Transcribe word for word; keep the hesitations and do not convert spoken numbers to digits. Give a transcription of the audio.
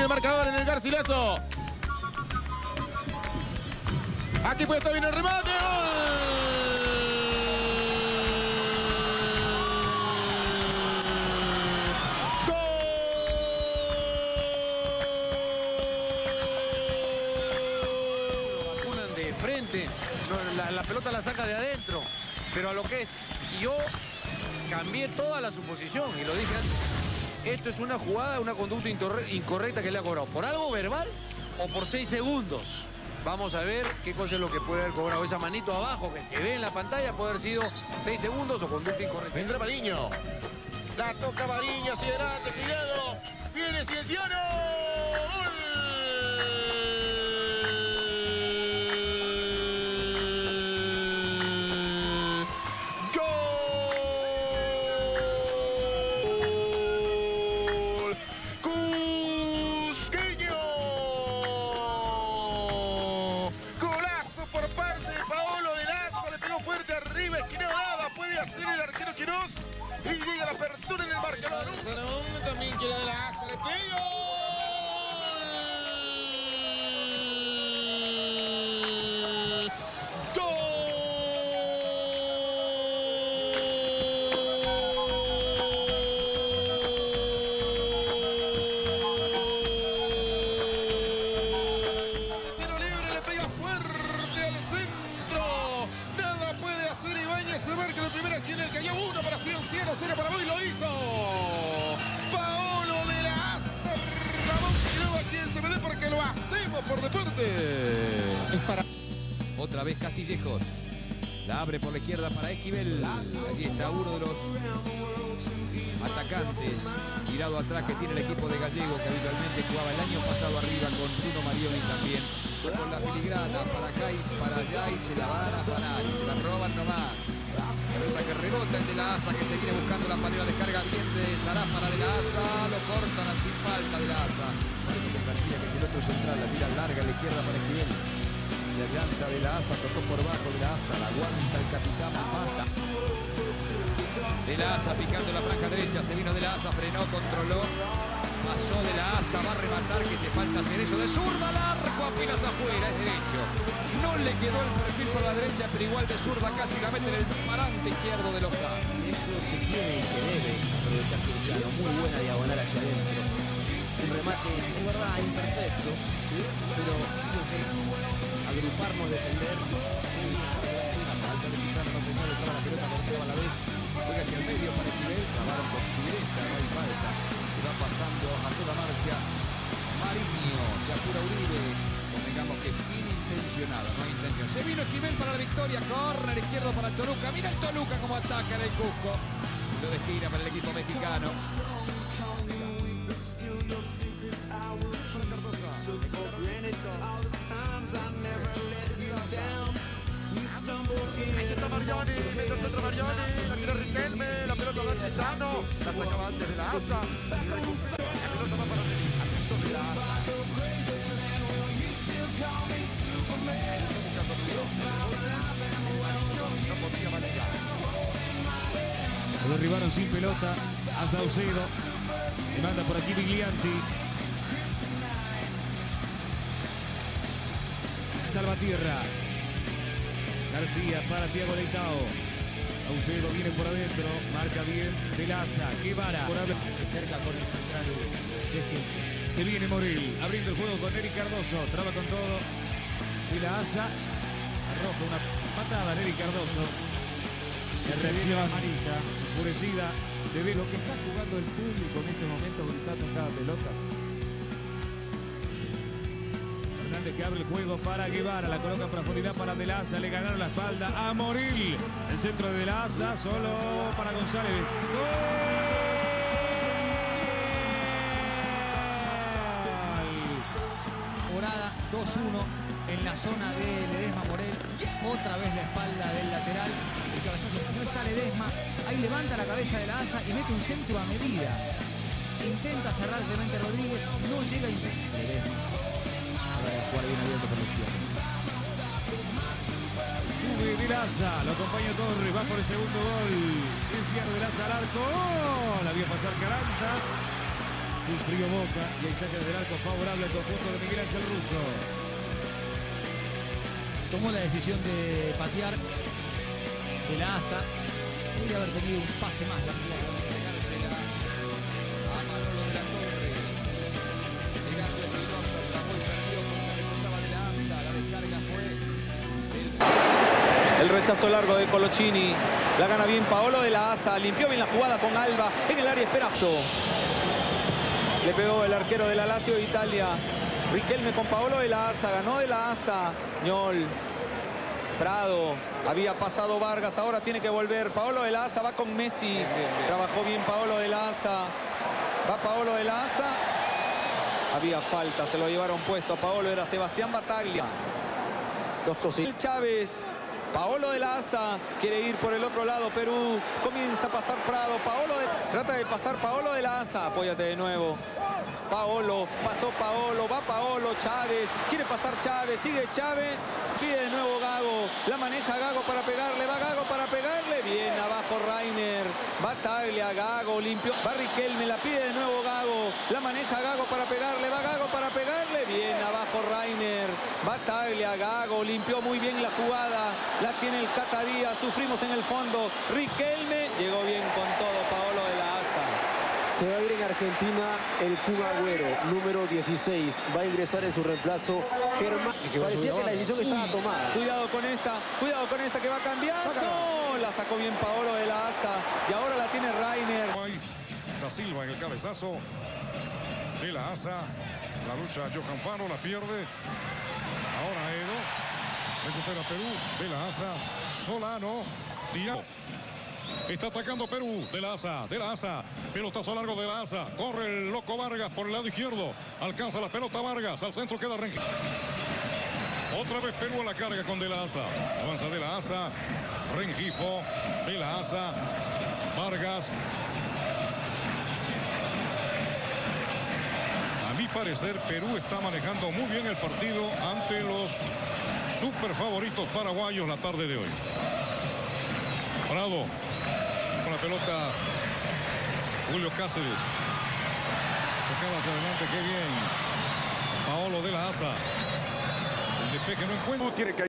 sigue el marcador en el Garcilaso. Aquí puede estar bien el remate. ¡Gol! Lo vacunan de frente, la, la pelota la saca de adentro. Pero a lo que es, yo cambié toda la suposición y lo dije antes. Esto es una jugada, una conducta incorrecta que le ha cobrado. ¿Por algo verbal o por seis segundos? Vamos a ver qué cosa es lo que puede haber cobrado. Esa manito abajo que se ve en la pantalla puede haber sido seis segundos o conducta incorrecta. Vendrá Mariño. La toca Mariño hacia adelante. Cuidado. Viene Cienciano. ¡Gol! Hacer el arquero Quiroz y llega la apertura en el marcador. También quiere de la Asa, le pegó. Se marca la primera aquí en el Callao, uno para Cienciano, cero para Boy, lo hizo Paolo de la Asa. Ramón Quiroga, a quien se me dé porque lo hacemos por deporte. Es para... Otra vez Castillejos. La abre por la izquierda para Esquivel. Allí está uno de los atacantes. Tirado atrás que tiene el equipo de Gallego, que habitualmente jugaba el año pasado arriba con Bruno Marioni también. Con la filigrana para acá y para allá y se la van a afanar y se la roban nomás. La pelota que rebota el de la Asa, que se viene buscando la panera, descarga bien de Sará para de la Asa, lo cortan al sin falta de la Asa. Parece que García, que es el otro central, la tira larga a la izquierda para Esquivel. Se adelanta de la Asa, tocó por bajo de la Asa, la aguanta el capitán, pasa. De la Asa picando la franja derecha, se vino de la Asa, frenó, controló. Pasó de la Asa, va a rematar, que te falta hacer eso. De zurda al arco, apenas afuera, es derecho. No le quedó el perfil por la derecha, pero igual de zurda casi la mete en el parante izquierdo de los casos. Eso se tiene y se debe aprovechar Cienciano. Muy buena diagonal hacia adentro. Un remate, es verdad, imperfecto, pero fíjense, agruparnos, defender. Falta de Pizarro, no se mueve, traba la pelota, controla a la vez. Juega hacia el medio para Esquivel, trabaron con tigreza, no hay falta. Va pasando a toda marcha Mariño, se apura Uribe, convengamos que es inintencionado, no hay intención. Se vino Esquivel para la victoria, córner izquierdo para el Toluca, mira el Toluca como ataca en el Cusco. Lo de esquina para el equipo mexicano. Ahí está Marioni, mete el centro Marioni, la tiró Riquelme, la pelota va Antesano, la sacaba antes de la Asa. La pelota va para Denis, atento de la Asa. No podía manejar. Lo derribaron sin pelota a Saucedo. Se manda por aquí Viglianti. Salvatierra. García para Thiago Leitao. Saucedo viene por adentro. Marca bien Velaza. Guevara. Por hablar cerca con el central de Ciencia. Se viene Morel. Abriendo el juego con Eric Cardoso. Traba con todo. Velaza. Arroja una patada a Eric Cardoso. La reacción amarilla, enfurecida de ver lo que está jugando el público en este momento, gritando cada pelota. Fernández que abre el juego para Guevara, la coloca en profundidad para De la Asa, le ganaron la espalda a Moril. El centro de De la Asa, solo para González. ¡Gol! Morada dos uno en la zona de Ledesma Morel. Otra vez la espalda del lateral. El cabezazo, no está Ledesma. Ahí levanta la cabeza de la Asa y mete un centro a medida. Intenta cerrar Clemente Rodríguez. No llega a Ledesma. Ahora de jugar bien abierto por la izquierda. Sube De la Asa, lo acompaña Torres, va por el segundo gol. Cienciano De la Asa al arco. ¡Oh! La vio pasar Caranta. Sufrió Boca y el saque del arco favorable al conjunto de Miguel Ángel Russo. Tomó la decisión de patear de la asa. Podría haber tenido un pase más la jugada. Pegársela a Manolo de la Torre. Llegando Espinosa, trabó y perdió porque rechazaba de la asa. La descarga fue el... El rechazo largo de Coloccini. La gana bien Paolo de la Asa. Limpió bien la jugada con Alba. En el área Esperazzo. Le pegó el arquero de la Lazio de Italia. Riquelme con Paolo de la Asa. Ganó de la Asa. Ñol. Prado. Había pasado Vargas. Ahora tiene que volver. Paolo de la Asa va con Messi. Bien, bien, bien. Trabajó bien Paolo de la Asa. Va Paolo de la Asa. Había falta. Se lo llevaron puesto a Paolo. Era Sebastián Battaglia. Dos cositas. Chávez. Paolo de la Asa quiere ir por el otro lado. Perú comienza a pasar Prado. Paolo de... Trata de pasar Paolo de la Asa. Apóyate de nuevo. Paolo. Pasó Paolo. Va Paolo. Chávez. Quiere pasar Chávez. Sigue Chávez. Pide de nuevo Gago. La maneja Gago para pegarle. Va Gago para pegarle. Bien abajo Rainer. Battaglia. Gago. Limpio. Va Riquelme. La pide de nuevo Gago. La maneja Gago para pegarle. Va Gago para pegarle. Bien abajo Rainer. Battaglia. Gago. Limpió muy bien la jugada. La tiene el Cata Díaz. Sufrimos en el fondo. Riquelme. Llegó bien con todo Paolo de la Asa. Se va a ir en Argentina el Kun Agüero, número dieciséis. Va a ingresar en su reemplazo Germán. Parecía que la decisión estaba tomada. Cuidado con esta. Cuidado con esta que va a cambiar. No, la sacó bien Paolo de la Asa. Y ahora la tiene Rainer. Da Silva en el cabezazo de la Asa. La lucha Johan Fano. La pierde. Ahora Edo. Recupera Perú, de la Asa, Solano, Diao. Está atacando Perú, de la Asa, de la Asa. Pelotazo largo de la Asa. Corre el loco Vargas por el lado izquierdo. Alcanza la pelota Vargas, al centro queda Rengifo. Otra vez Perú a la carga con de la Asa. Avanza de la Asa, Rengifo, de la Asa, Vargas. A mi parecer, Perú está manejando muy bien el partido ante los super favoritos paraguayos la tarde de hoy. Prado con la pelota. Julio Cáceres. Tocaba hacia adelante, qué bien. Paolo de la Asa. El despeje no encuentra. Tiene que